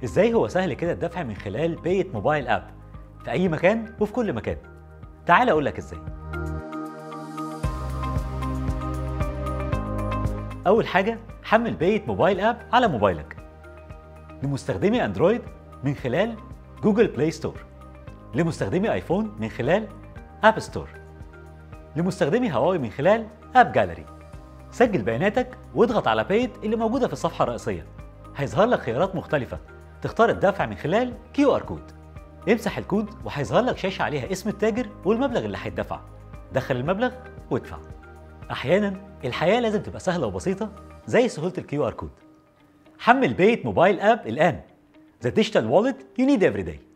ازاي هو سهل كده الدفع من خلال بايت موبايل اب في اي مكان وفي كل مكان؟ تعال اقول لك ازاي. اول حاجه حمل بايت موبايل اب على موبايلك. لمستخدمي اندرويد من خلال جوجل بلاي ستور، لمستخدمي ايفون من خلال اب ستور، لمستخدمي هواوي من خلال اب جاليري. سجل بياناتك واضغط على بايت اللي موجوده في الصفحه الرئيسيه. هيظهر لك خيارات مختلفه، تختار الدفع من خلال QR كود. امسح الكود وهيظهر لك شاشه عليها اسم التاجر والمبلغ اللي هيدفع. دخل المبلغ وادفع. احيانا الحياه لازم تبقى سهله وبسيطه زي سهوله QR كود. حمل بايت موبايل اب الان. The digital wallet you need every day.